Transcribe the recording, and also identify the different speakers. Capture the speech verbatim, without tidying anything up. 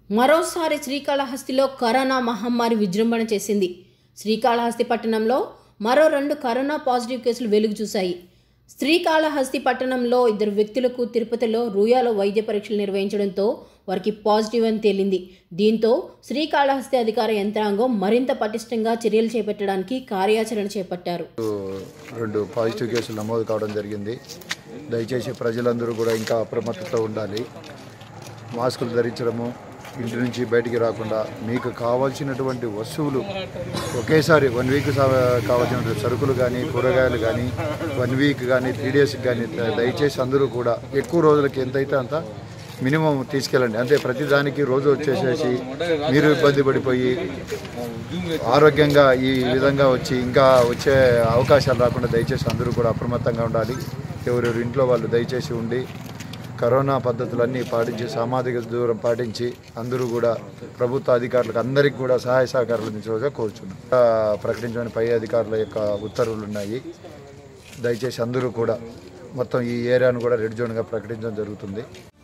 Speaker 1: మరోసారి శ్రీకాళహస్తిలో కరోనా మహమ్మారి విజృంభణ చేసింది. శ్రీకాళహస్తి పట్టణంలో మరో రెండు కరోనా పాజిటివ్ కేసులు వెలుగు చూశాయి. శ్రీకాళహస్తి పట్టణంలో ఇద్దరు వ్యక్తులకు తిరుపతిలో రూయాలో వైద్య పరీక్షలు నిర్వహించడంతో వారికి పాజిటివ్ అని తేలింది. దీంతో శ్రీకాళహస్తి అధికార యంత్రాంగం మరింత పటిష్టంగా చర్యలు చేపట్టడానికి కార్యాచరణ చేపట్టారు.
Speaker 2: రెండు పాజిటివ్ కేసులు నమోదు కావడం జరిగింది. దయచేసి ప్రజలందరూ కూడా ఇంకా అప్రమత్తతో ఉండాలి. మాస్కులు ధరించడము, ఇంటి నుంచి బయటికి రాకుండా, మీకు కావాల్సినటువంటి వస్తువులు ఒకేసారి వన్ వీక్ కావాల్సిన సరుకులు కానీ కూరగాయలు కానీ వన్ వీక్ కానీ త్రీ డేస్కి కానీ దయచేసి అందరూ కూడా ఎక్కువ రోజులకి ఎంతైతే అంత మినిమం తీసుకెళ్ళండి. అంతే ప్రతిదానికి రోజు వచ్చేసేసి మీరు ఇబ్బంది పడిపోయి ఆరోగ్యంగా ఈ విధంగా వచ్చి ఇంకా వచ్చే అవకాశాలు రాకుండా దయచేసి అందరూ కూడా అప్రమత్తంగా ఉండాలి. ఎవరెవరు ఇంట్లో వాళ్ళు దయచేసి ఉండి కరోనా పద్ధతులన్నీ పాటించి సామాజిక దూరం పాటించి అందరూ కూడా ప్రభుత్వ అధికారులకు అందరికీ కూడా సహాయ సహకారాలు అందించవలసిగా కోరుచున్నాం. ప్రకటించని పై అధికారుల యొక్క ఉత్తర్వులు ఉన్నాయి. దయచేసి అందరూ కూడా మొత్తం ఈ ఏరియాను కూడా రెడ్ జోన్గా ప్రకటించడం జరుగుతుంది.